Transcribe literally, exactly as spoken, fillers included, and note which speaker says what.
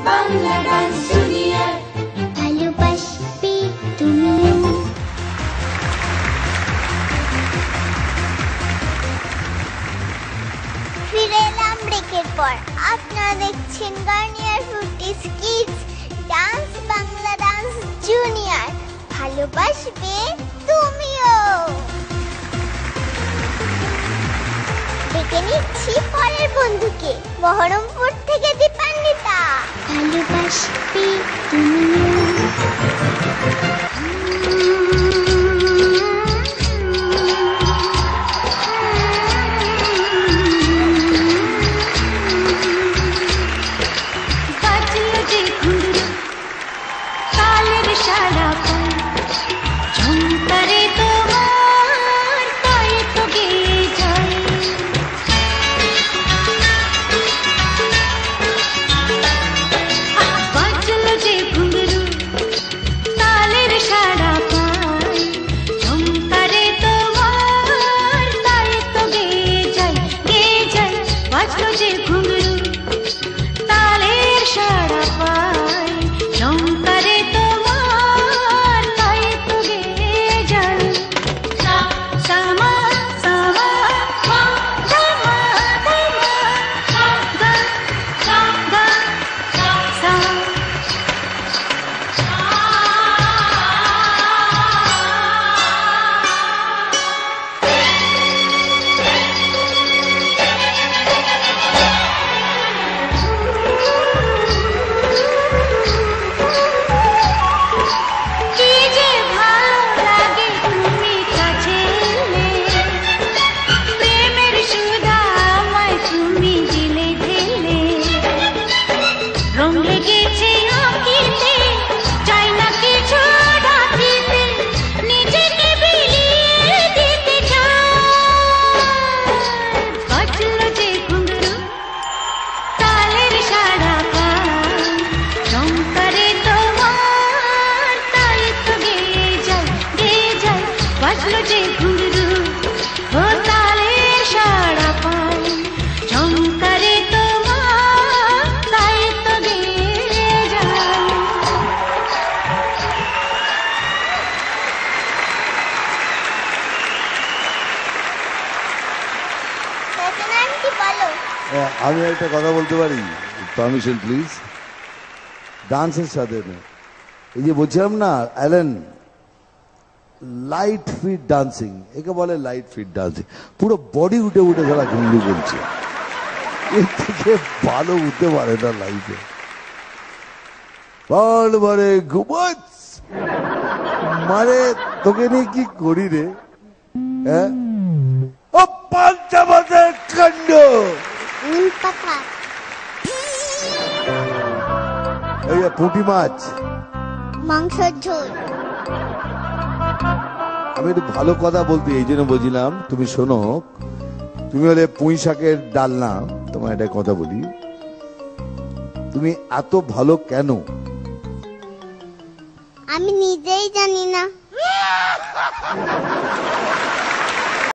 Speaker 1: Bangla dance junior. ভালোবাসবে তুমিও। ফিরে এলাম ব্রেকের পর। আপনারা দেখছেন Garnier Frooti kids dance Bangla dance junior. ভালোবাসবে তুমিও। ডেকে নিচ্ছি পরের বন্ধুকে, বহরমপুর থেকে দীপান্বিতা। ভালোবাসবে তুমিও।
Speaker 2: আমি একটা কথা বলতে পারি, পারমিশন প্লিজ। ডান্সের সাথে এই যে বলছিলাম না অ্যালেন, লাইট ফিট ডান্সিং, একে বলে লাইট ফিট ডান্সিং। পুরো বডি উঠে উঠে যারা ঘুমলি করছে, এর থেকে ভালো উঠতে পারে না লাইফে। বল মানে ঘুমাচ মানে তোকে নিয়ে কি করি রে? হ্যাঁ, ও পাঞ্চাবাদের কাণ্ড। পুঁটি মাছ
Speaker 1: মাংসের ঝোল।
Speaker 2: আমি একটু ভালো কথা বলতে এই জন্য বলছিলাম, তুমি শোনো, তুমি হলে পুঁই শাকের ডালনা। তোমার একটা কথা বলি, তুমি এত ভালো কেন?
Speaker 1: আমি নিজেই জানি না।